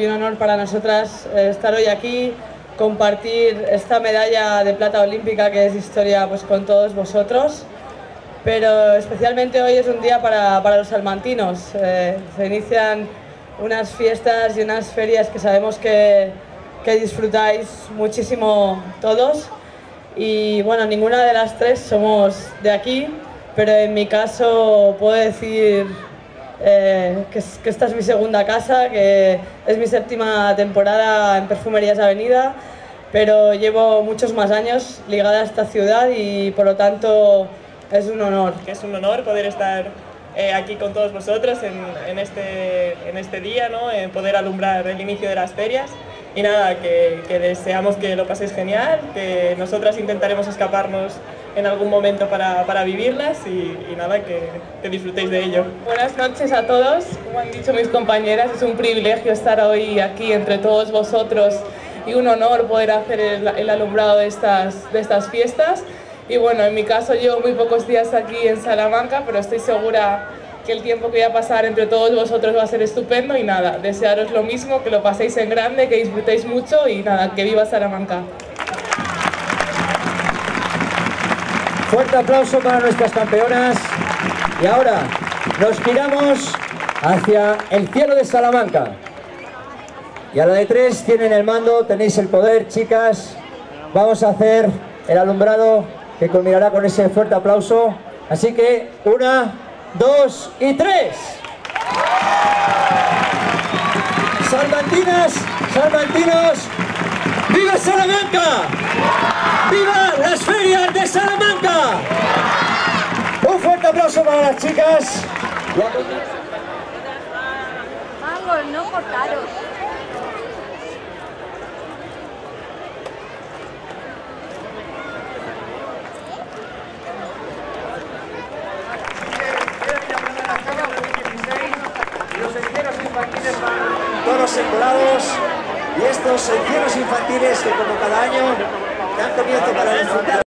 un honor para nosotras estar hoy aquí, compartir esta medalla de plata olímpica que es historia pues, con todos vosotros. Pero especialmente hoy es un día para los salmantinos. Se inician unas fiestas y unas ferias que sabemos que disfrutáis muchísimo todos. Y bueno, ninguna de las tres somos de aquí, pero en mi caso puedo decir que esta es mi segunda casa, que es mi 7ª temporada en Perfumerías Avenida, pero llevo muchos más años ligada a esta ciudad y por lo tanto es un honor. Es un honor poder estar aquí con todos vosotros en este día, ¿no? Poder alumbrar el inicio de las ferias. Y nada, que deseamos que lo paséis genial, que nosotras intentaremos escaparnos en algún momento para vivirlas y nada, que disfrutéis de ello. Buenas noches a todos. Como han dicho mis compañeras, es un privilegio estar hoy aquí entre todos vosotros y un honor poder hacer el alumbrado de estas fiestas. Y bueno, en mi caso llevo muy pocos días aquí en Salamanca, pero estoy segura que el tiempo que voy a pasar entre todos vosotros va a ser estupendo y nada, desearos lo mismo, que lo paséis en grande, que disfrutéis mucho y nada, que viva Salamanca. Fuerte aplauso para nuestras campeonas y ahora nos giramos hacia el cielo de Salamanca y a la de 3 tienen el mando, tenéis el poder, chicas. Vamos a hacer el alumbrado que culminará con ese fuerte aplauso, así que 1, 2 y 3. Salmantinas, salmantinos, ¡viva Salamanca! ¡Viva las ferias de Salamanca! Un fuerte aplauso para las chicas. Vamos, no cortaros. Los encierros infantiles van todos encolados y estos encierros infantiles que como cada año dan comienzo para disfrutar.